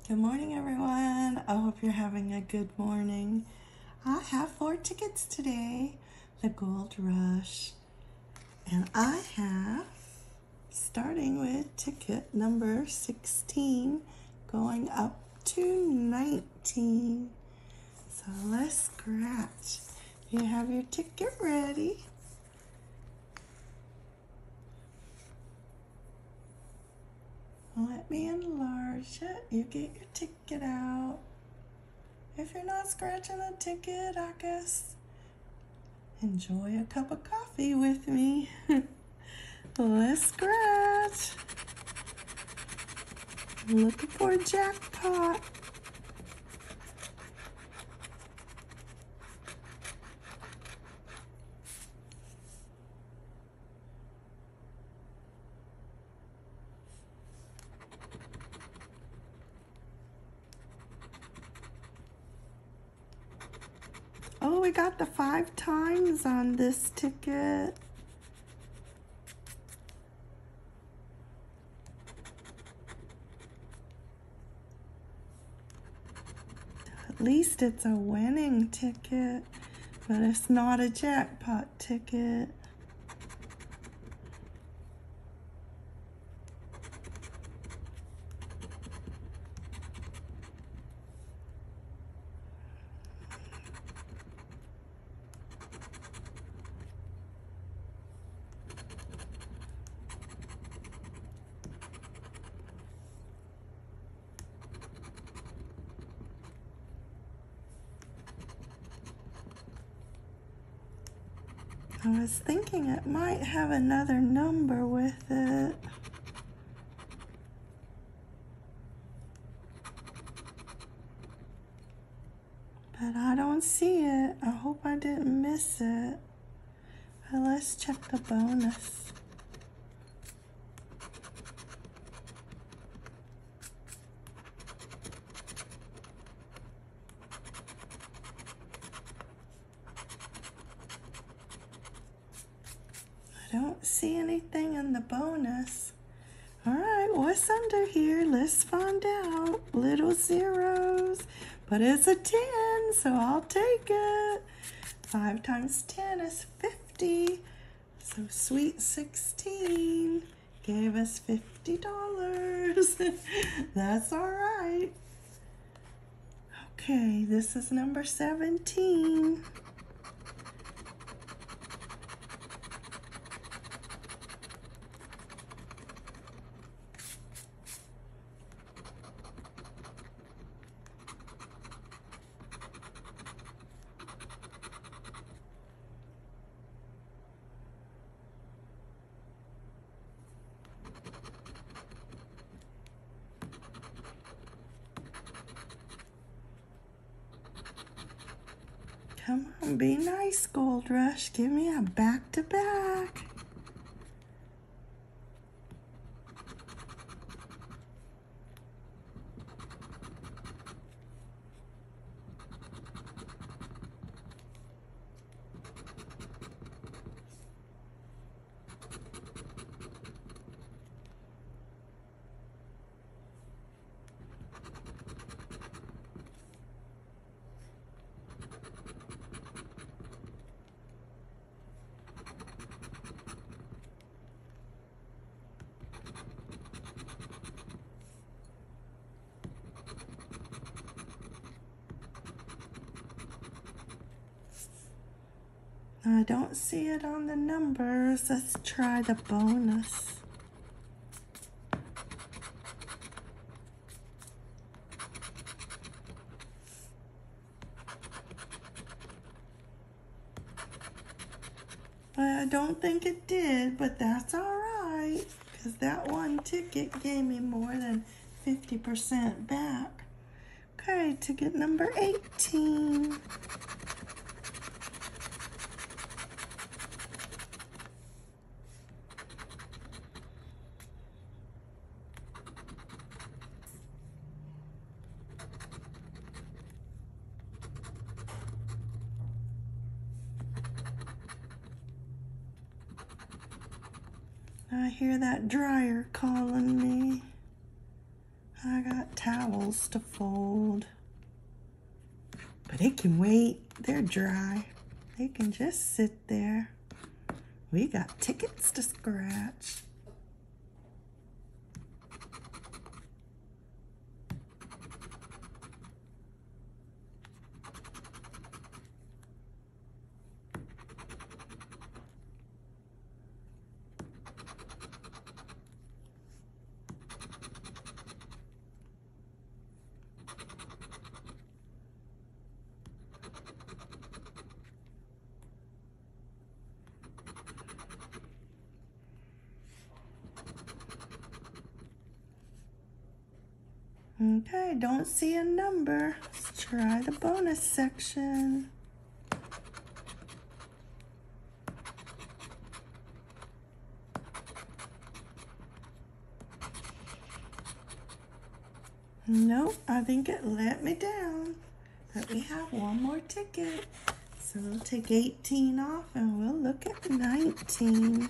Good morning, everyone. I hope you're having a good morning. I have 4 tickets today, the Gold Rush. And I have, starting with ticket number 16, going up to 19. So let's scratch. You have your ticket ready. Let me enlarge it. You get your ticket out. If you're not scratching a ticket, I guess enjoy a cup of coffee with me. Let's scratch. Looking for a jackpot. Oh, we got the 5 times on this ticket. At least it's a winning ticket, but it's not a jackpot ticket. I was thinking it might have another number with it. But I don't see it. I hope I didn't miss it. But let's check the bonus. I don't see anything in the bonus. All right, what's under here? Let's find out. Little zeros, but it's a 10, so I'll take it. 5 times 10 is 50. So sweet 16 gave us $50. That's all right. Okay, this is number 17. Come on, be nice, Gold Rush. Give me a back-to-back. I don't see it on the numbers. Let's try the bonus. I don't think it did, but that's all right, because that one ticket gave me more than 50% back. Okay, ticket number 18. I hear that dryer calling me. I got towels to fold. But it can wait. They're dry. They can just sit there. We got tickets to scratch. Okay, don't see a number. Let's try the bonus section. Nope, I think it let me down. But we have one more ticket. So we'll take 18 off and we'll look at 19.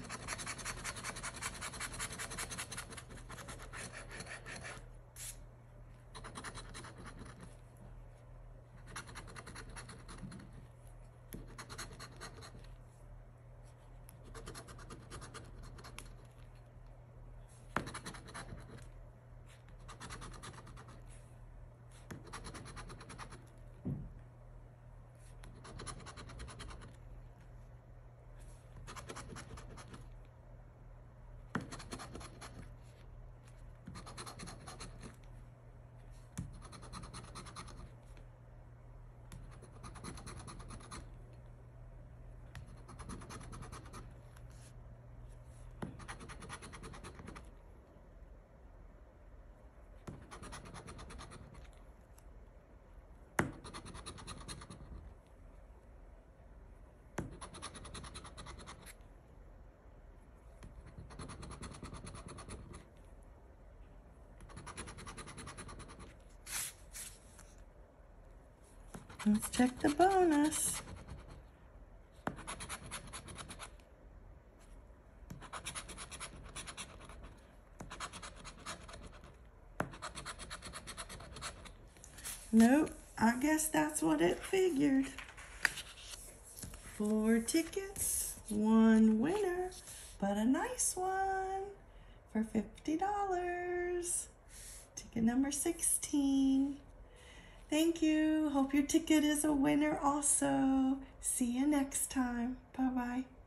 Let's check the bonus. Nope, I guess that's what it figured. 4 tickets, 1 winner, but a nice one for $50. Ticket number 16. Thank you. Hope your ticket is a winner also. See you next time. Bye-bye.